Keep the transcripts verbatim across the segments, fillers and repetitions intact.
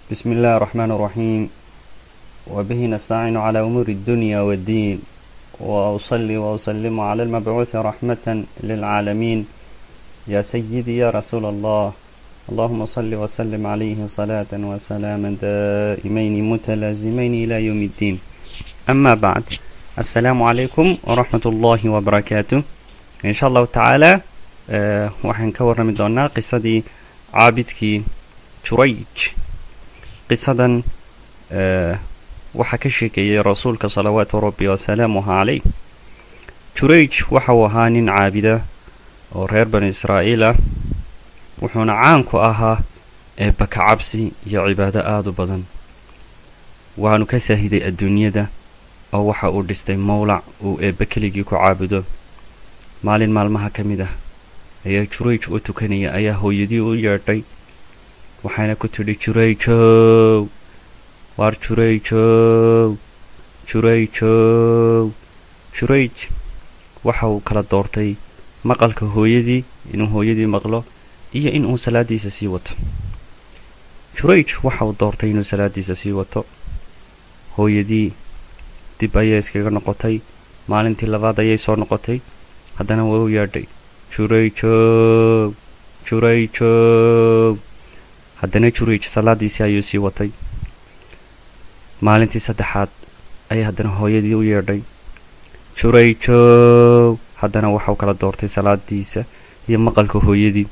بسم الله الرحمن الرحيم وبه نستعين على أمور الدنيا والدين وأصلي وأسلم على المبعوث رحمة للعالمين يا سيدي يا رسول الله اللهم صل وسلم عليه صلاة وسلاما دائمين متلازمين إلى يوم الدين أما بعد السلام عليكم ورحمة الله وبركاته إن شاء الله تعالى أه وحن كور رمضان قصة عابدك جريج قصة أه وحكشك يا رسولك صلوات ربي وسلامه عليه جريج وحوهان عابدة ورير بني إسرائيل وحونا عانكو أها بك عبسي يا عبادة آدو بدن وعنو كساهدي الدنيا ده أو وحا أردستي مولع وبكليكو عابدو مالين مالمها كميدة أيا جريج أتوكني أيا هو يدي ويرتي وحينا كتولي جريجو وار جريجو جريجو جريج وحاو كلا دورتي مقالك هويدي إنو هويدي مقلو إيا إنو سلادي سسيوت جريج وحاو دورتي إنو سلادي سسيوت هويدي dib ayay iskaga noqotay maalintii labaad ayay soo noqotay haddana waa u yeedhay jurayjo jurayjo haddana jurayj salaadiisii ayuu sii watay maalintii saddexaad ayay haddana hooyadii u yeedhay jurayjo haddana waxau kala doortay salaadiisa iyo maqalka hooyadii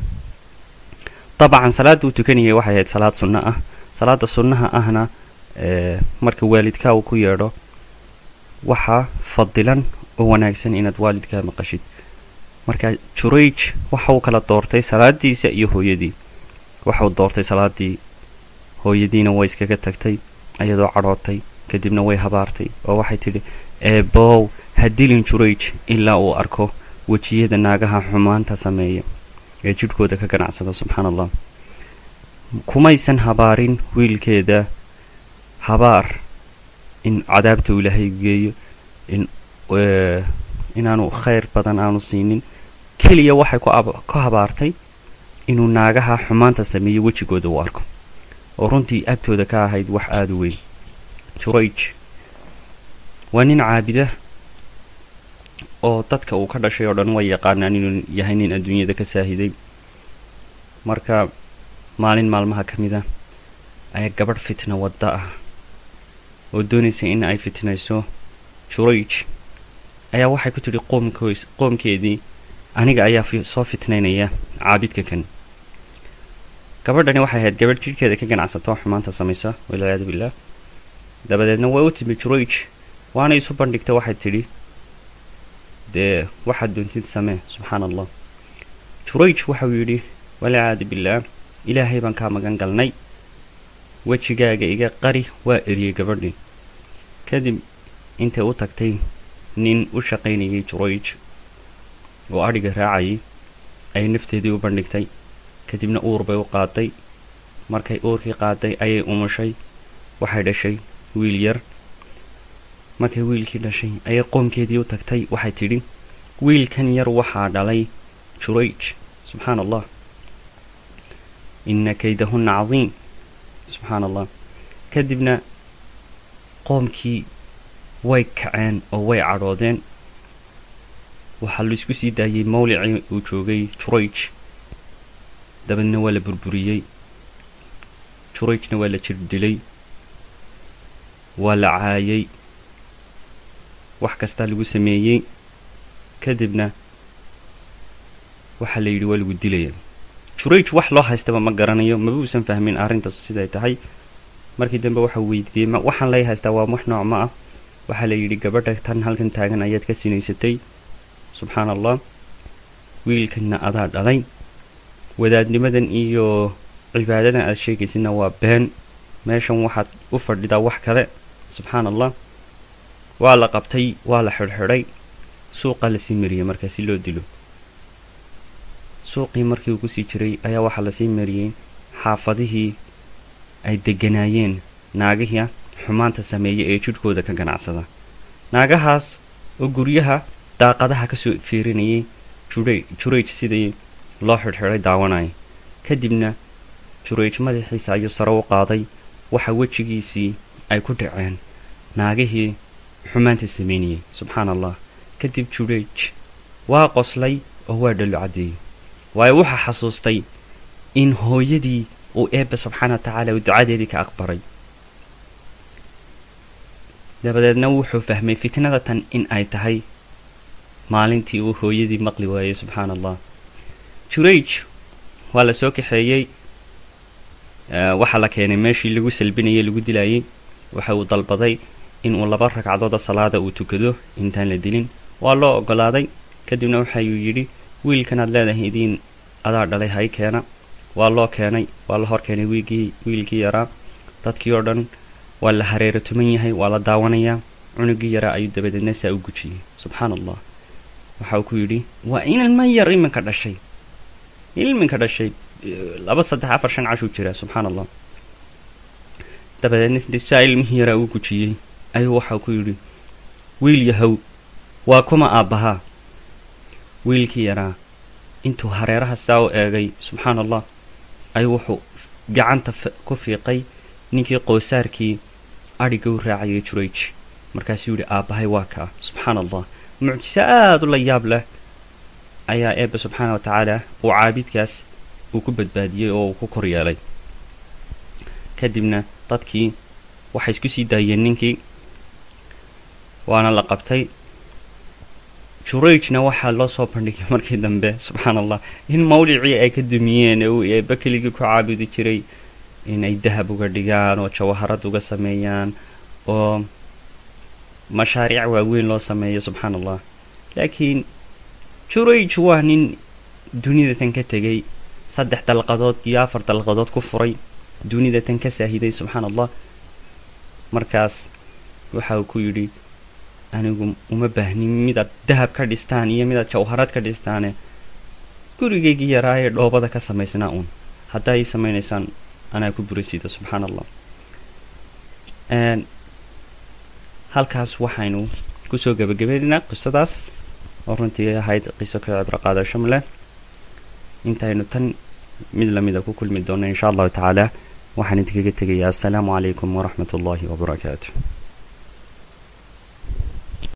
طبعا salaada uu tukanayay waxay ahayd salaad sunna ah salaada sunnaha ahna ee marka waalidka uu ku yeedho waxa fadilan oo wanaagsan inaad waalidka maqashid marka jurayj waxa uu kala doortay salaadiisa iyo hooyadii waxa uu doortay salaadii hooyadiina way iskaga tagtay ayadoo cadhootay kadibna way habaartay oo waxay tiri eebow hadilin jurayj ilaa uu arko wajiyada naagaha xumaanta sameeya ee jidhkooda ka ganacsada subxaanallah kumaysan habaarin wiilkeeda habaar in cadaabta ilaahay geeyo in inaanu khayr badan aanu siinin kaliya waxay ku ku habaartay inuu naagaha xumaanta sameeyo wajigooda u arko oo runtii agtooda ka ahayd wax aad u weyn jurayj waa nin caabida oo dadka uu ka dhashay oo dhan way yaqaanaan inuu yahay nin adduunyada ka saahiday marka maalin maalmaha ka mid ah ayaa gabadh fitna wadda ah oo doonaysa in ay fitnayso jurayj ayaa waxay ku tiri qoomkoos qoomkeedii aniga ayaa soo fitnaynaya caabidka kan gabadhani waxay ahayd gabadh jidhkeeda ka ganacsato xumaanta samaysa walaalayaad billah dabadeedna way u timi jurayj waana isu bandhigtay waxay tidhi dee waxaad doontid samee subxaanallah jurayj waxa uu yidhi walaalayaad billah ilaahay baan kaa magan galnay wajigaaga iga qari waa eriyey gabadhii kadib intay u tagtay nin u shaqaynayay jurayj oo adhiga raacayay ayay nafteedii u bandhigtay kadibna uur bay u qaaday markay uurkii qaaday ayay umushay waxay dhashay wiil yar markay wiilkii dhashay ayay qoomkeedii u tagtay waxay tidhi wiilkan yar waxaa dhalay jurayj subxaan allah ina kaydahunna cadiim subxaan allah kadibna qoomkii way kaceen oo way cadhoodeen waxaa la isku sii daayay mawlicii uu joogay jurayj dabadna waa la burburiyey jurayjna waa la jir dilay waa la caayay wax kastaa lagu sameeyey kadibna waxaa la yidhi waa lagu dilaya jurayj wax loo haystaba ma garanayo maba uusan fahmin arrintaas siday tahay markii dambe waxa weydiiyey ma waxaan lay haystaa waa wax nooc ma ah waxaa la yidhi gabadha tan halkan taagan ayaad ka sinaysatay subxaan allah wiilkanna adaa dhalay wadaadnimadan iyo cibaadadan aad sheegaysidna waa been meeshan waxaad u fadhidaa wax kale subxaan allah waa la qabtay waa la xidhxidhay suuqa lasii mariyey markaa si loo dilo suuqii markii uu kusii jiray ayaa waxaa lasii mariyey xaafadihii ay deganaayeen naagihii xumaanta sameeya ee jidhkooda ka ganacsada naagahaas oo guryaha daaqadaha ka soo fiirinayay jurayj sidii loo xidhxidhay daawanaya kadibna jurayj madaxiisa ayuu sare u qaaday waxa wejigiisii ay ku dhaceen naagihii xumaanta sameynayay subxaan allah kadib jurayj waa qoslay oo waa dhalo cadeeyey waayo waxa xasuustay in hooyadii uu eebbe subxaana watacaala uu ducadeedii ka aqbaray dabadeedna wuxuu fahmay fitnada tan in ay tahay maalintii uu hooyadii maqli waayey subxaan allah jurayj waa la soo kaxeeyey waxaa la keenay meeshii lagu salbinayay lagu dilayay waxa uu dalbaday inuu laba ragcadooda salaada uu tukado intaan la dilin waa loo ogolaaday kadibna waxayuu yidhi wiilkanaad leedahay idiin adaa dhalay hay keena waa loo keenay waa la hor keenay wiilkii wiilkii yaraa dadkii oo dhan waa la hareero tuman yahay waa la daawanayaa cunugii yaraa ayuu dabadeedna saa u gujiyey subxaan allah waxa uu ku yidhi waa in ilma yar iminka dhashay ilminka dhashay laba saddex afar shan cashuu jiraa subxaan allah dabadeedna saa ilmihii yaraa uu gujiyey ayuu waxau ku yidhi wiil yahow waa kuma aabbahaa wiilkii yaraa intuu hareeraha sidaa u eegay subxaan allah ayuu wuxuu gacanta ku fiiqay ninkii qoosaarkii adhiga u raacayay jurayj markaasuu yidhi aabbahay waa kaa subxaan allah mucjiso aada u la yaab leh ayaa eebbe subxaana watacaala uu caabidkaas uu ku badbaadiyey oo uu ku kor yeelay kadibna dadkii waxay isku sii daayeen ninkii waana la qabtay jurayjna waxaa loo soo bandhigay markii dambe subxaan allah in mawlicii ay ka dumiyeen ee uu eebbe keligii ku caabudi jiray inay dahab uga dhigaan oo jawaharad uga sameeyaan oo mashaariic waaweyn loo sameeyo subxaan allah laakiin jurayj waa nin dunida tan ka tegay saddex dalqadood iyo afar dalqadood ku furay dunida tan ka saahiday subxaan allah markaas waxa uu ku yidhi anigu uma baahnin midaad dahab ka dhistaan iyo midaad jawharad ka dhistaane gurigaygii yaraa ee dhoobada ka samaysnaa uun haddaa ii samaynaysaan anaa ku burisiida subxaan allah halkaas waxaynu kusoo gebagabeynaa qisadaas oo runtii ahayd qiso ka cibro qaadasho leh intaynu tan mid lamida ku kulmi doonno insha allahu tacaala waxaan idinkaga tegayaa assalaamu calaykum waraxmat ullaahi wabarakaatu